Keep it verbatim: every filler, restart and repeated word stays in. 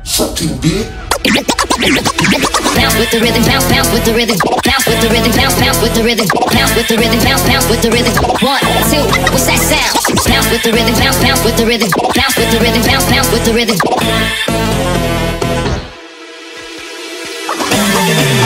Fuck you, bitch. Bounce with the rhythm, bounce, bounce with the rhythm, bounce with the rhythm, bounce, bounce with the rhythm, bounce with the rhythm, bounce, bounce with the rhythm. One, two, what's that sound? Bounce with the rhythm, bounce, bounce with the rhythm, bounce with the rhythm, bounce, bounce with the rhythm.